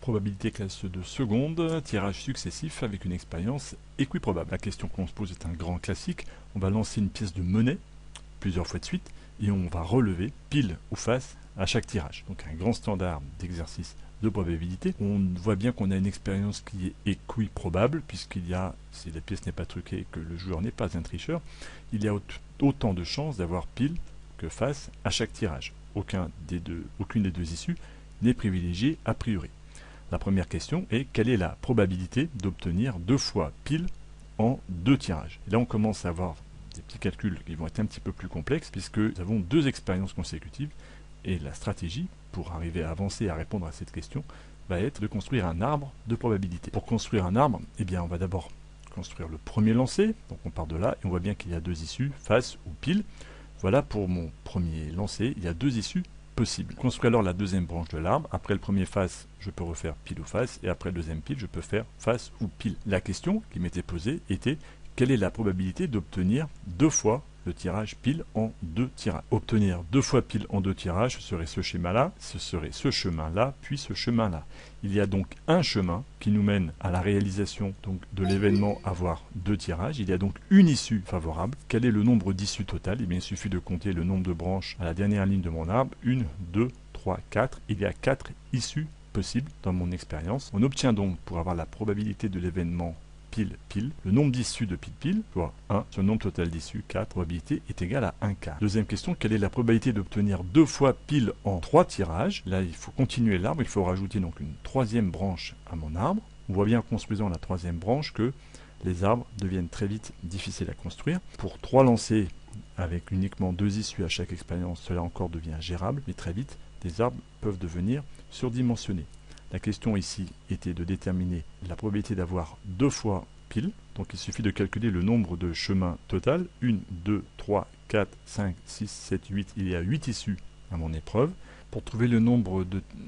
Probabilité classe de seconde, tirage successif avec une expérience équiprobable. La question qu'on se pose est un grand classique. On va lancer une pièce de monnaie plusieurs fois de suite et on va relever pile ou face à chaque tirage. Donc un grand standard d'exercice de probabilité. On voit bien qu'on a une expérience qui est équiprobable puisqu'il y a, si la pièce n'est pas truquée et que le joueur n'est pas un tricheur, il y a autant de chances d'avoir pile que face à chaque tirage. Aucune des deux issues n'est privilégiée a priori. La première question est quelle est la probabilité d'obtenir 2 fois pile en 2 tirages. Et là on commence à avoir des petits calculs qui vont être un petit peu plus complexes puisque nous avons 2 expériences consécutives et la stratégie pour arriver à avancer et à répondre à cette question va être de construire un arbre de probabilité. Pour construire un arbre, eh bien on va d'abord construire le premier lancer, donc on part de là et on voit bien qu'il y a 2 issues, face ou pile. Voilà pour mon premier lancer, il y a 2 issues possibles. Construire alors la deuxième branche de l'arbre. Après le premier face, je peux refaire pile ou face, et après le deuxième pile, je peux faire face ou pile. La question qui m'était posée était quelle est la probabilité d'obtenir 2 fois le tirage pile en 2 tirages. Obtenir 2 fois pile en 2 tirages, ce serait ce schéma-là, ce serait ce chemin-là, puis ce chemin-là. Il y a donc un chemin qui nous mène à la réalisation donc, de l'événement avoir 2 tirages. Il y a donc une issue favorable. Quel est le nombre d'issues totales? Eh bien, il suffit de compter le nombre de branches à la dernière ligne de mon arbre. 1, 2, 3, 4. Il y a 4 issues possibles dans mon expérience. On obtient donc, pour avoir la probabilité de l'événement pile, le nombre d'issues de pile, soit 1, sur le nombre total d'issues, 4, probabilité est égale à 1 quart. Deuxième question, quelle est la probabilité d'obtenir 2 fois pile en 3 tirages? Là, il faut continuer l'arbre, il faut rajouter donc une troisième branche à mon arbre. On voit bien en construisant la troisième branche que les arbres deviennent très vite difficiles à construire. Pour 3 lancers avec uniquement 2 issues à chaque expérience, cela encore devient gérable, mais très vite, des arbres peuvent devenir surdimensionnés. La question ici était de déterminer la probabilité d'avoir 2 fois pile. Donc il suffit de calculer le nombre de chemins total. 1, 2, 3, 4, 5, 6, 7, 8. Il y a 8 issues à mon épreuve. Pour trouver le nombre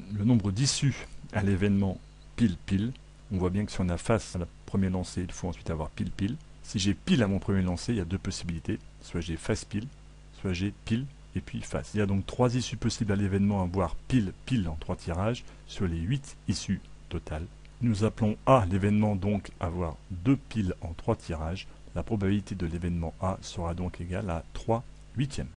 d'issues à l'événement pile, on voit bien que si on a face à la premier lancer, il faut ensuite avoir pile. Si j'ai pile à mon premier lancer, il y a 2 possibilités. Soit j'ai face pile, soit j'ai pile et puis face. Il y a donc 3 issues possibles à l'événement, avoir pile en 3 tirages sur les 8 issues totales. Nous appelons A l'événement donc avoir 2 piles en 3 tirages. La probabilité de l'événement A sera donc égale à 3 huitièmes.